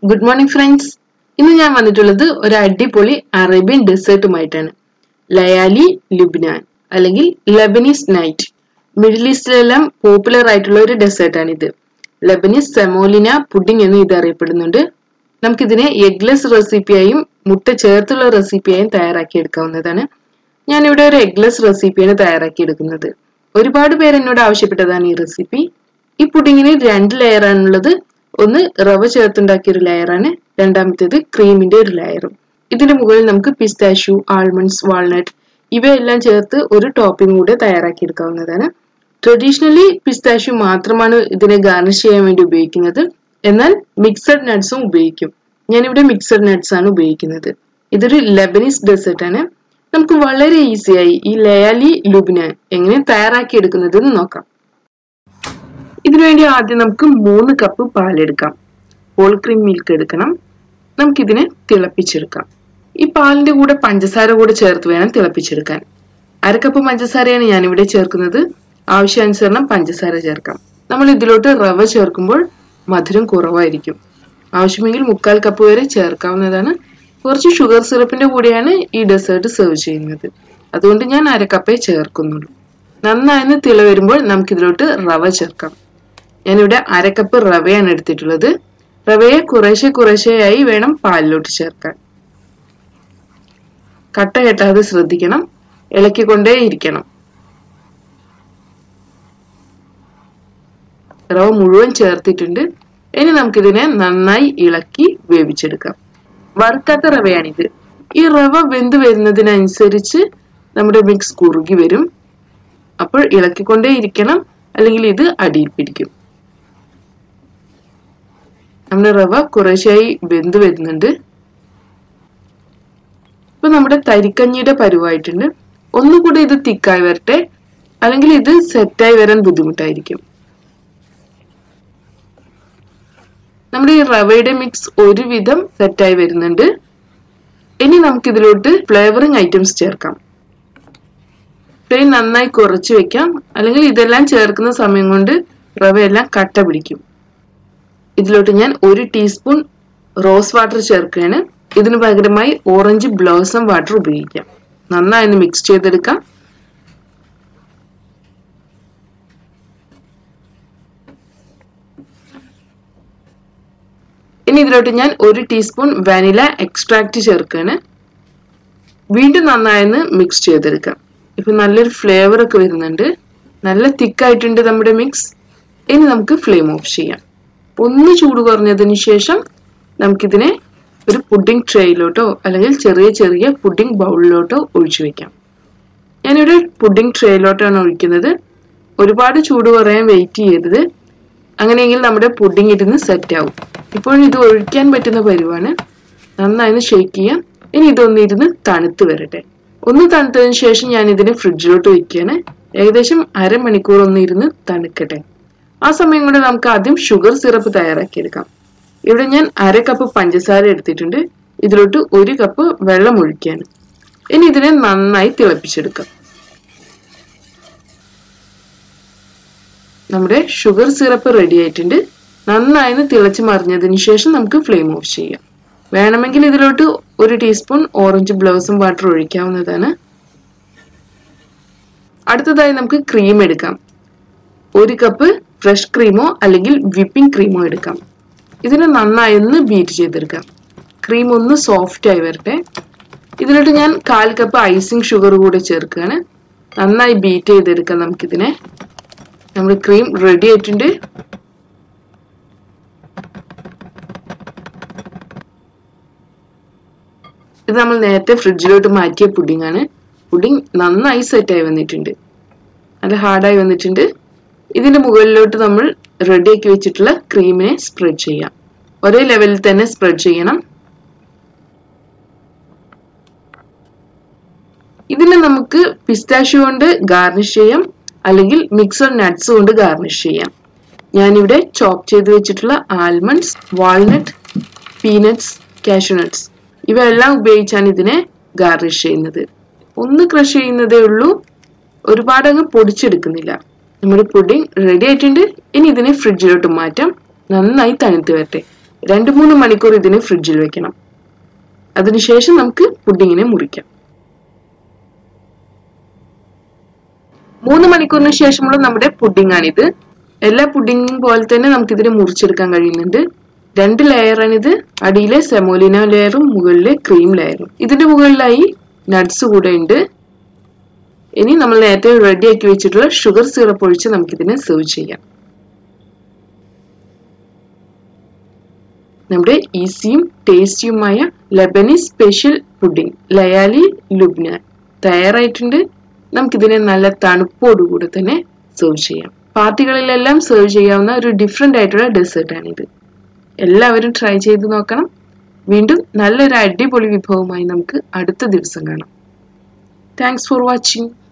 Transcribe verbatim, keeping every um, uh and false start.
Good morning friends. ഇന്ന് ഞാൻ വന്നിട്ടുള്ളത് ഒരു അടിപൊളി അറേബ്യൻ ഡെസേർട്ടുമായിട്ടാണ്. ലയാലി ലുബ്നാൻ അല്ലെങ്കിൽ ലെബനീസ് നൈറ്റ്. മിഡിൽ ഈസ്റ്റിലെല്ലാം പോപ്പുലർ ആയിട്ടുള്ള ഒരു ഡെസേർട്ടാണ് ഇത്. ലെബനീസ് സെമോലിന പുഡിംഗ് എന്ന് ഇത് അറിയപ്പെടുന്നുണ്ട്. നമുക്കിതിനെ എഗ്ലെസ് റെസിപ്പിയായും മുട്ട ചേർത്തുള്ള റെസിപ്പിയായും തയ്യാറാക്കി എടുക്കാവുന്നതാണ്. ഞാനിവിടെ ഒരു എഗ്ലെസ് റെസിപ്പിയാണ് തയ്യാറാക്കി എടുക്കുന്നത്. ഒരുപാട് പേര് എന്നോട് ആവശ്യപ്പെട്ടതാണ് ഈ റെസിപ്പി. ഈ പുഡിങ്ങിന് രണ്ട് ലെയർ ആണുള്ളത്. ഒന്ന് റവ ചേർത്തുണ്ടാക്കിയ ഒരു ലെയറാണ്, രണ്ടാമത്തേത് ക്രീമിന്റെ ഒരു ലെയറും. ഇതിന്റെ മുകളിൽ നമുക്ക് പിസ്താഷ്യൂ, ആൽമണ്ട്സ്, വാൾനട്ട് ഇവയെല്ലാം ചേർത്ത് ഒരു ടോപ്പിംഗ് കൂടെ തയ്യാറാക്കി എടുക്കാവുന്നതാണ്. ട്രഡീഷണലി പിസ്താഷ്യൂ മാത്രമാണ് ഇതിനെ ഗാർണിഷ് ചെയ്യാൻ വേണ്ടി ഉപയോഗിക്കുന്നത്. എന്നാൽ മിക്സഡ് നട്ട്സും ഉപയോഗിക്കും. ഞാനിവിടെ മിക്സഡ് നട്ട്സ് ആണ് ഉപയോഗിക്കുന്നത്. ഇതൊരു ലെബനീസ് ഡെസേർട്ട് ആണ്. നമുക്ക് വളരെ ഈസിയായി ഈ ലയാലി ലുബ്നാൻ എങ്ങനെ തയ്യാറാക്കി എടുക്കുന്നത് എന്ന് നോക്കാം. ഇതിനുവേണ്ടി ആദ്യം നമുക്ക് മൂന്ന് കപ്പ് പാലെടുക്കാം. ഹോൾ ക്രീം മിൽക്ക് എടുക്കണം. നമുക്കിതിനെ തിളപ്പിച്ചെടുക്കാം. ഈ പാലിന്റെ കൂടെ പഞ്ചസാര കൂടെ ചേർത്ത് വേണം തിളപ്പിച്ചെടുക്കാൻ. അരക്കപ്പ് പഞ്ചസാരയാണ് ഞാനിവിടെ ചേർക്കുന്നത്. ആവശ്യാനുസരണം പഞ്ചസാര ചേർക്കാം. നമ്മൾ ഇതിലോട്ട് റവ ചേർക്കുമ്പോൾ മധുരം കുറവായിരിക്കും. ആവശ്യമെങ്കിൽ മുക്കാൽ കപ്പ് വരെ ചേർക്കാവുന്നതാണ്. കുറച്ച് ഷുഗർ സിറപ്പിന്റെ കൂടെയാണ് ഈ ഡെസേർട്ട് സെർവ് ചെയ്യുന്നത്. അതുകൊണ്ട് ഞാൻ അരക്കപ്പേ ചേർക്കുന്നുള്ളൂ. നന്നായി തിള വരുമ്പോൾ നമുക്കിതിലോട്ട് റവ ചേർക്കാം. ഞാനിവിടെ അരക്കപ്പ് റവയാണ് എടുത്തിട്ടുള്ളത്. റവയെ കുറേശ്ശെ കുറേശ്ശെയായി വേണം പാലിലോട്ട് ചേർക്കാൻ. കട്ട കെട്ടാതെ ശ്രദ്ധിക്കണം. ഇളക്കിക്കൊണ്ടേ ഇരിക്കണം. റവ മുഴുവൻ ചേർത്തിട്ടുണ്ട്. ഇനി നമുക്കിതിനെ നന്നായി ഇളക്കി വേവിച്ചെടുക്കാം. വറുക്കാത്ത റവയാണിത്. ഈ റവ വെന്ത് വരുന്നതിനനുസരിച്ച് നമ്മുടെ മിക്സ് കുറുകി വരും. അപ്പോൾ ഇളക്കിക്കൊണ്ടേ ഇരിക്കണം, അല്ലെങ്കിൽ ഇത് അടിയിൽ പിടിക്കും. നമ്മുടെ റവ കുറേശ്ശായി വെന്ത് വരുന്നുണ്ട്. ഇപ്പൊ നമ്മുടെ തരിക്കഞ്ഞിയുടെ പരുവായിട്ടുണ്ട്. ഒന്നുകൂടി ഇത് തിക്കായി വരട്ടെ, അല്ലെങ്കിൽ ഇത് സെറ്റായി വരാൻ ബുദ്ധിമുട്ടായിരിക്കും. നമ്മുടെ ഈ റവയുടെ മിക്സ് ഒരുവിധം സെറ്റായി വരുന്നുണ്ട്. ഇനി നമുക്ക് ഇതിലോട്ട് ഫ്ലേവറിംഗ് ഐറ്റംസ് ചേർക്കാം. ഫ്ലെയിം നന്നായി കുറച്ച് വെക്കാം, അല്ലെങ്കിൽ ഇതെല്ലാം ചേർക്കുന്ന സമയം കൊണ്ട് റവയെല്ലാം കട്ട പിടിക്കും. ഇതിലോട്ട് ഞാൻ ഒരു ടീസ്പൂൺ റോസ് വാട്ടർ ചേർക്കുകയാണ്. ഇതിനു പകരമായി ഓറഞ്ച് ബ്ലോസം വാട്ടർ ഉപയോഗിക്കാം. നന്നായി മിക്സ് ചെയ്തെടുക്കാം. ഇനി ഇതിലോട്ട് ഞാൻ ഒരു ടീസ്പൂൺ വാനില എക്സ്ട്രാക്ട് ചേർക്കുകയാണ്. വീണ്ടും നന്നായി മിക്സ് ചെയ്തെടുക്കാം. ഇപ്പൊ നല്ലൊരു ഫ്ലേവർ ഒക്കെ വരുന്നുണ്ട്. നല്ല തിക്കായിട്ടുണ്ട് നമ്മുടെ മിക്സ്. ഇനി നമുക്ക് ഫ്ലെയിം ഓഫ് ചെയ്യാം. ഒന്ന് ചൂട് കുറഞ്ഞതിന് ശേഷം നമുക്കിതിനെ ഒരു പുഡിംഗ് ട്രേയിലോട്ടോ അല്ലെങ്കിൽ ചെറിയ ചെറിയ പുഡിംഗ് ബൗളിലോട്ടോ ഒഴിച്ചു വെക്കാം. ഞാനിവിടെ പുഡിംഗ് ട്രേയിലോട്ടാണ് ഒഴിക്കുന്നത്. ഒരുപാട് ചൂട് കുറയാൻ വെയിറ്റ് ചെയ്യരുത്. അങ്ങനെയെങ്കിൽ നമ്മുടെ പുഡിംഗ് ഇരുന്ന് സെറ്റ് ആവും. ഇപ്പോഴും ഇത് ഒഴിക്കാൻ പറ്റുന്ന പരുവാണ്. നന്നായി ഷേക്ക് ചെയ്യാം. ഇനി ഇതൊന്നിരുന്ന് തണുത്ത് വരട്ടെ. ഒന്ന് തണുത്തതിന് ശേഷം ഞാൻ ഇതിനെ ഫ്രിഡ്ജിലോട്ട് വെക്കുകയാണ്. ഏകദേശം അരമണിക്കൂർ ഒന്ന് ഇരുന്ന് തണുക്കട്ടെ. ആ സമയം കൊണ്ട് നമുക്ക് ആദ്യം ഷുഗർ സിറപ്പ് തയ്യാറാക്കിയെടുക്കാം. ഇവിടെ ഞാൻ അര കപ്പ് പഞ്ചസാര എടുത്തിട്ടുണ്ട്. ഇതിലോട്ട് ഒരു കപ്പ് വെള്ളം ഒഴിക്കുകയാണ്. ഇനി ഇതിനെ നന്നായി തിളപ്പിച്ചെടുക്കാം. നമ്മുടെ ഷുഗർ സിറപ്പ് റെഡി ആയിട്ടുണ്ട്. നന്നായി തിളച്ച് മറിഞ്ഞതിന് ശേഷം നമുക്ക് ഫ്ലെയിം ഓഫ് ചെയ്യാം. വേണമെങ്കിൽ ഇതിലോട്ട് ഒരു ടീസ്പൂൺ ഓറഞ്ച് ബ്ലോസം വാട്ടർ ഒഴിക്കാവുന്നതാണ്. അടുത്തതായി നമുക്ക് ക്രീം എടുക്കാം. ഒരു കപ്പ് ഫ്രഷ് ക്രീമോ അല്ലെങ്കിൽ വിപ്പിംഗ് ക്രീമോ എടുക്കാം. ഇതിനെ നന്നായി ഒന്ന് ബീറ്റ് ചെയ്തെടുക്കാം. ക്രീം ഒന്ന് സോഫ്റ്റ് ആയി വരട്ടെ. ഇതിലോട്ട് ഞാൻ കാൽ കപ്പ് ഐസിങ് ഷുഗർ കൂടെ ചേർക്കുകയാണ്. നന്നായി ബീറ്റ് ചെയ്തെടുക്കാം നമുക്കിതിനെ. നമ്മുടെ ക്രീം റെഡി ആയിട്ടുണ്ട്. ഇത് നമ്മൾ നേരത്തെ ഫ്രിഡ്ജിലോട്ട് മാറ്റിയ പുഡിംഗ് ആണ്. പുഡിംഗ് നന്നായി സെറ്റായി വന്നിട്ടുണ്ട്. നല്ല ഹാർഡായി വന്നിട്ടുണ്ട്. ഇതിന്റെ മുകളിലോട്ട് നമ്മൾ റെഡിയാക്കി വെച്ചിട്ടുള്ള ക്രീമിനെ സ്പ്രെഡ് ചെയ്യാം. ഒരേ ലെവലിൽ തന്നെ സ്പ്രെഡ് ചെയ്യണം. ഇതിനെ നമുക്ക് പിസ്താഷ്യൂ കൊണ്ട് ഗാർണിഷ് ചെയ്യാം, അല്ലെങ്കിൽ മിക്സഡ് നട്ട്സ് കൊണ്ട് ഗാർണിഷ് ചെയ്യാം. ഞാനിവിടെ ചോപ്പ് ചെയ്ത് വെച്ചിട്ടുള്ള almonds, walnut, peanuts, cashew nuts ഇവയെല്ലാം ഉപയോഗിച്ചാണ് ഇതിനെ ഗാർണിഷ് ചെയ്യുന്നത്. ഒന്ന് ക്രഷ് ചെയ്യുന്നതേ ഉള്ളൂ. ഒരുപാട് അങ്ങ് പൊടിച്ചെടുക്കുന്നില്ല. നമ്മുടെ പുഡിംഗ് റെഡി ആയിട്ടുണ്ട്. ഇനി ഇതിനെ ഫ്രിഡ്ജിലോട്ട് മാറ്റാം. നന്നായി തണുത്ത് വരട്ടെ. രണ്ട് മൂന്ന് മണിക്കൂർ ഇതിനെ ഫ്രിഡ്ജിൽ വെക്കണം. അതിനുശേഷം നമുക്ക് പുഡിങ്ങിനെ മുറിക്കാം. മൂന്ന് മണിക്കൂറിന് ശേഷമുള്ള നമ്മുടെ പുഡിംഗ് ആണിത്. എല്ലാ പുഡിങ്ങും പോലെ തന്നെ നമുക്ക് ഇതിനെ മുറിച്ചെടുക്കാൻ കഴിയുന്നുണ്ട്. രണ്ട് ലെയറാണിത്. അടിയിലെ സെമോലിന ലെയറും മുകളിലെ ക്രീം ലെയറും. ഇതിന്റെ മുകളിലായി നട്ട്സ് കൂടെ ഉണ്ട്. ഇനി നമ്മൾ നേരത്തെ റെഡിയാക്കി വെച്ചിട്ടുള്ള ഷുഗർ സിറപ്പ് ഒഴിച്ച് നമുക്കിതിനെ സെർവ് ചെയ്യാം. നമ്മുടെ ഈസിയും ടേസ്റ്റിയുമായ Lebanese special pudding Layali Lubnan തയ്യാറായിട്ടുണ്ട്. നമുക്കിതിനെ നല്ല തണുപ്പോടുകൂടെ തന്നെ സെർവ് ചെയ്യാം. പാർട്ടികളിലെല്ലാം സെർവ് ചെയ്യാവുന്ന ഒരു ഡിഫറെന്റ് ആയിട്ടുള്ള ഡെസേർട്ടാണിത്. എല്ലാവരും ട്രൈ ചെയ്ത് നോക്കണം. വീണ്ടും നല്ലൊരു അടിപൊളി വിഭവമായി നമുക്ക് അടുത്ത ദിവസം കാണാം. Thanks for watching.